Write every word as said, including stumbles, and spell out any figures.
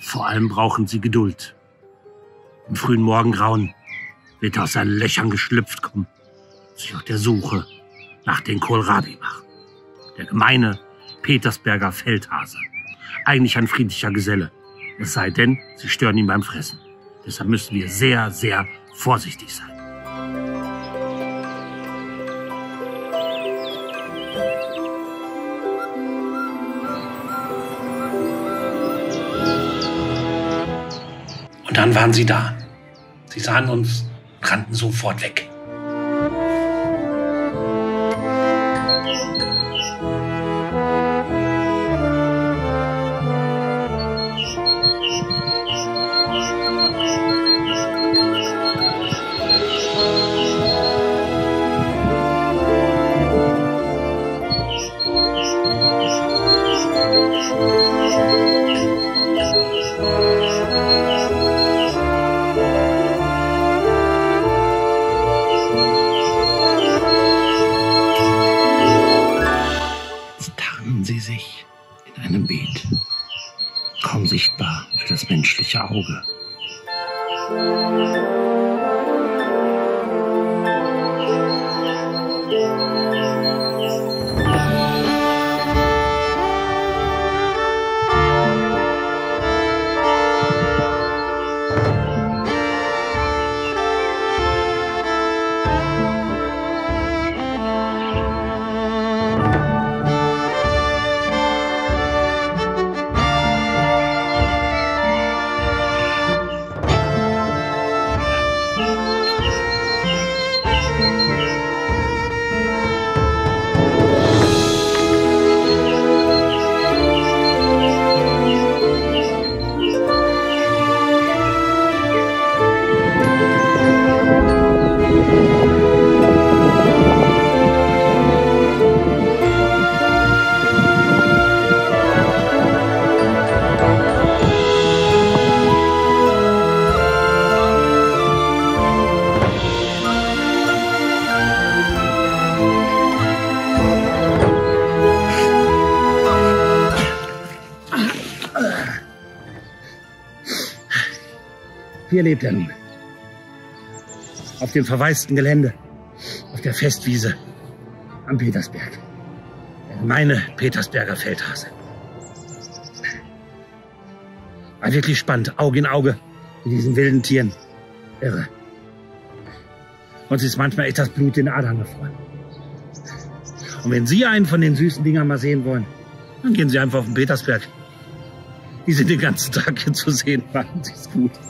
Vor allem brauchen sie Geduld. Im frühen Morgengrauen wird er aus seinen Löchern geschlüpft kommen, sich auf der Suche nach den Kohlrabi machen. Der gemeine Petersberger Feldhase. Eigentlich ein friedlicher Geselle. Es sei denn, sie stören ihn beim Fressen. Deshalb müssen wir sehr, sehr vorsichtig sein. Und dann waren sie da. Sie sahen uns und rannten sofort weg. Sie sich in einem Beet, kaum sichtbar für das menschliche Auge. Hier lebt er nun. Auf dem verwaisten Gelände, auf der Festwiese am Petersberg. Der gemeine Petersberger Feldhase. War wirklich spannend, Auge in Auge mit diesen wilden Tieren. Irre. Uns ist manchmal echt das Blut in den Adern gefroren. Und wenn Sie einen von den süßen Dingern mal sehen wollen, dann gehen Sie einfach auf den Petersberg. Die sind den ganzen Tag hier zu sehen. Machen Sie es gut.